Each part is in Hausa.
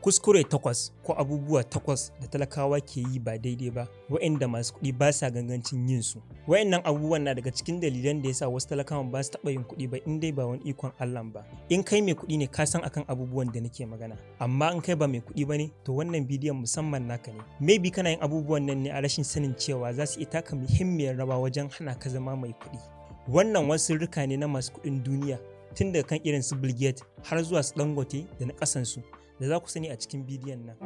Kuskure 8 ko abubuwa 8 da talakawa ke yi ba daidai ba waɗanda masu kuɗi ba sa gangancin yin su. Waɗannan abubuwan na daga cikin dalilan da yasa wasu talakawan ba su taɓa yin kuɗi ba in dai ba wani ikon Allah ba. In kai mai kuɗi ne ka san akan abubuwan da nake magana, amma in kai ba mai kuɗi ba ne to wannan bidiyon musamman naka ne. Maybe kana yin abubuwan nan ne a rashin sanin cewa za su iya taka muhimmiyar rawa wajen hana ka zama mai kuɗi. Wannan wasu sirrika ne na masu kuɗin duniya, tun daga kan irin su Bill Gates har zuwa su Dangote da na ƙasansu, da za ku sani a cikin bidiyon nan.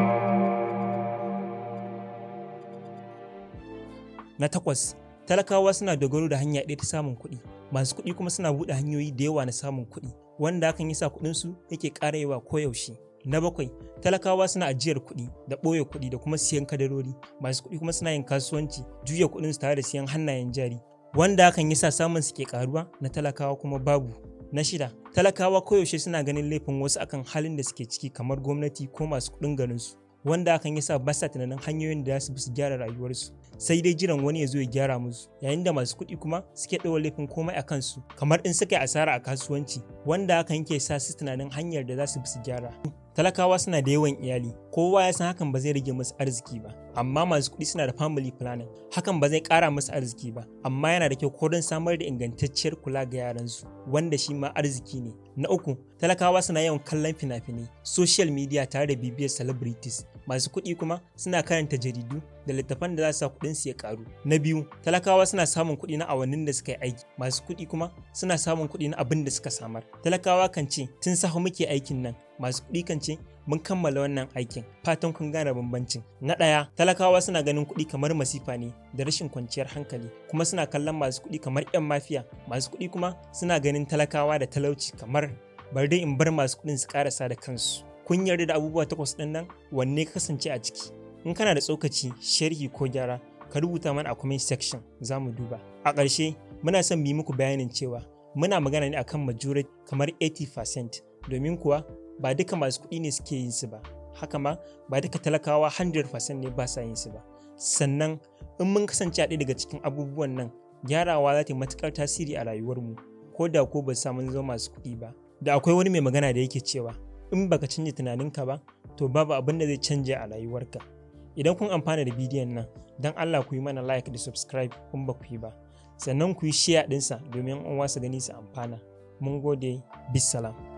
Na 8, talakawa suna dogaro da hanya ɗaya ta samun kuɗi, masu kuɗi kuma suna buɗe hanyoyi da yawa na samun kuɗi, wanda hakan yasa kuɗinsu yake ƙara yawa koyaushe. Na 7, talakawa suna ajiyar kuɗi da ɓoye kuɗi da kuma siyan kadarori, masu kuɗi kuma suna yin kasuwanci, juya kuɗinsu tare da siyan hannayen jari, wanda hakan yasa samun su ke ƙaruwa, na talakawa kuma babu. Na 6, talakawa koyaushe suna ganin laifin wasu akan halin da suke ciki kamar gwamnati ko masu kuɗin garinsu, wanda hakan yasa ba sa tunanin hanyoyin da za su bi su gyara rayuwarsu, sai dai jiran wani ya zo ya gyara musu, yayin da masu kuɗi kuma suke ɗaura laifin komai a kansu, kamar in suka yi asara a kasuwanci, wanda hakan yake sa su tunanin hanyar da za su bi su gyara. Talakawa suna da yawan iyali, kowa ya san hakan ba zai rage musu arziki ba, amma masu kuɗi suna da family planning, hakan ba zai ƙara musu arziki ba, amma yana da kyau ko don samar da ingantacciyar kula ga yaransu, wanda shi ma arziki ne. Na 3, talakawa suna yawan kallon fina-finai, social media tare da bibiyar celebrities, masu kuɗi kuma suna karanta jaridu da littattafan da za su sa kuɗin su ya ƙaru. Na 2, talakawa suna samun kuɗi na awannin da suka yi aiki, masu kuɗi kuma suna samun kuɗi na abin da suka samar. Talakawa kan ce tun safe muke aikin nan, masu kuɗi kan ce mun kammala wannan aikin, fatan kun gane bambancin. Na 1, talakawa suna ganin kuɗi kamar masifa ne da rashin kwanciyar hankali, kuma suna kallon masu kuɗi kamar 'yan mafiya, masu kuɗi kuma suna ganin talakawa da talauci kamar bari dai in bar masu kuɗin su ƙarasa da kansu. Kun yarda da abubuwa 8 ɗin nan? Wanne ka kasance a ciki? In kana da tsokaci, sharhi ko gyara, ka rubuta mana a comment section, za mu duba. A ƙarshe muna son mu yi muku bayanin cewa muna magana ne akan majority kamar 80%, domin kuwa ba duka masu kuɗi ne suke yin su ba, haka ma ba duka talakawa 100% ne ba sa yin su ba. Sannan in mun kasance a ɗaya daga cikin abubuwan nan, gyarawa za ta yi matuƙar tasiri a rayuwarmu, ko da ko ba samu zama masu kuɗi ba. Da akwai wani mai magana da yake cewa in baka canja tunaninka ba to babu abin da zai canja a rayuwarka. Idan kun amfana da bidiyon nan, dan Allah ku yi mana like da subscribe in ba ku yi ba, sannan ku yi share ɗinsa domin an wasu gani su amfana. Mun gode, bisalam.